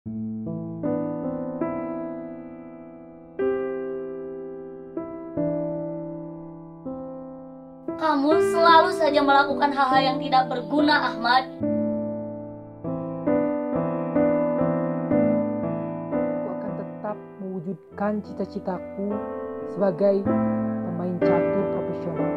Kamu selalu saja melakukan hal-hal yang tidak berguna, Ahmad. Aku akan tetap mewujudkan cita-citaku sebagai pemain catur profesional.